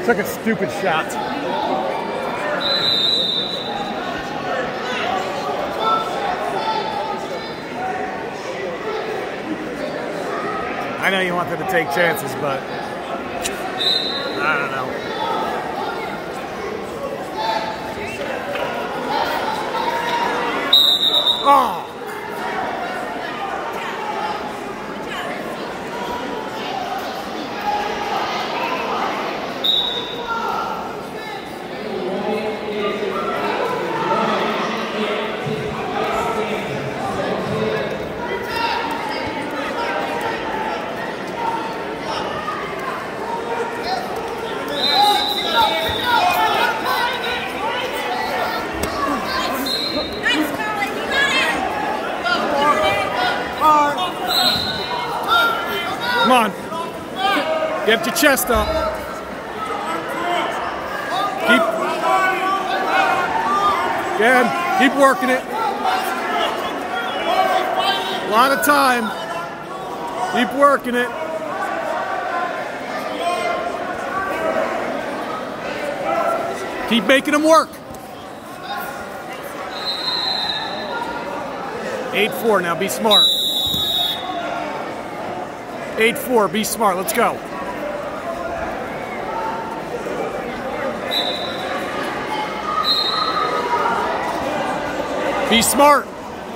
Took a stupid shot. I know you wanted to take chances, but I don't know. Oh! Come on. Get your chest up. Keep working it. A lot of time. Keep working it. Keep making them work. 8-4, now be smart. 8-4, be smart, let's go. Be smart.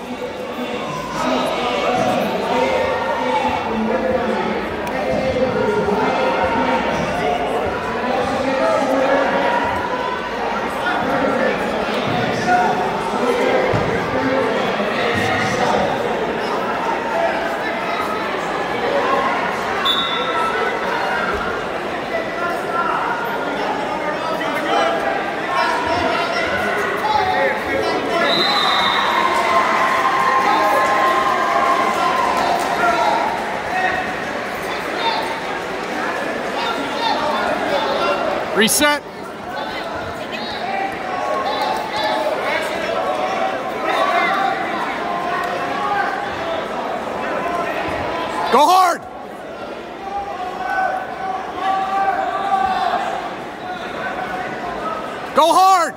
Reset. Go hard. Go hard.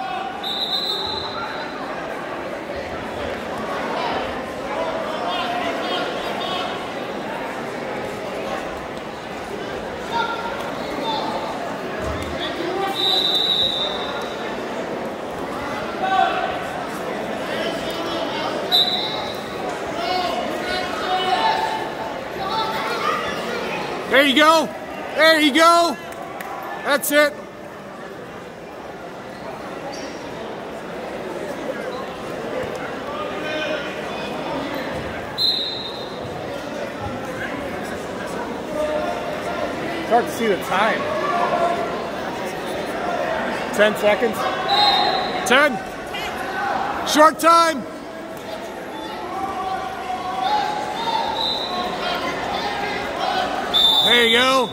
There you go. There you go. That's it. It's hard to see the time. 10 seconds. 10. Short time. There you go.